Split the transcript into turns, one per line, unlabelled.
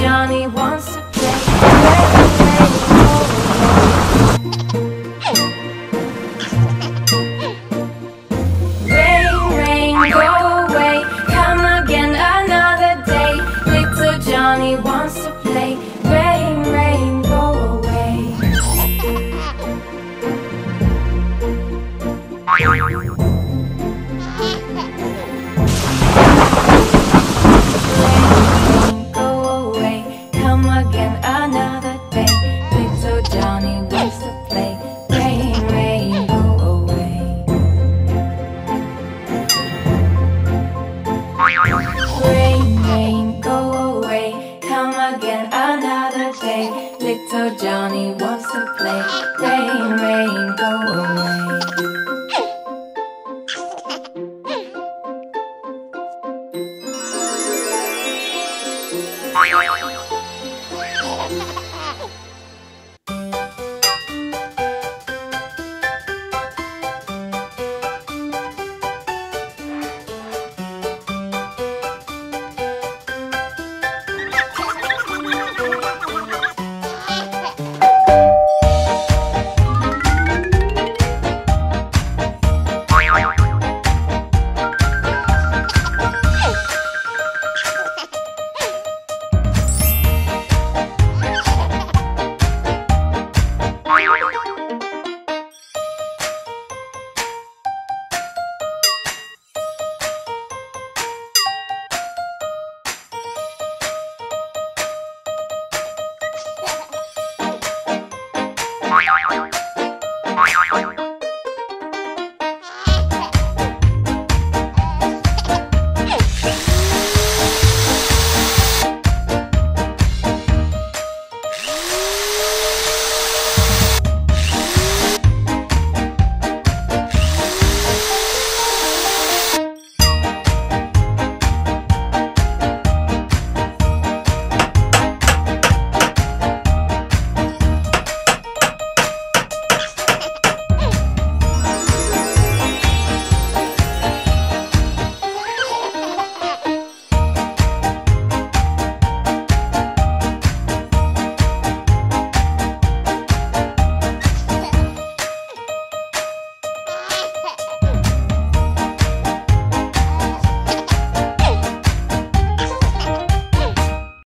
Johnny wants to play. Rain, rain, go away. Come again another day. Little Johnny wants to play. Rain, rain, go away. Go away, come again another day. Little Johnny wants to play. Rain, rain, go away. Rain, rain, go away. Come again another day. Little Johnny wants to play. Rain, rain, go away.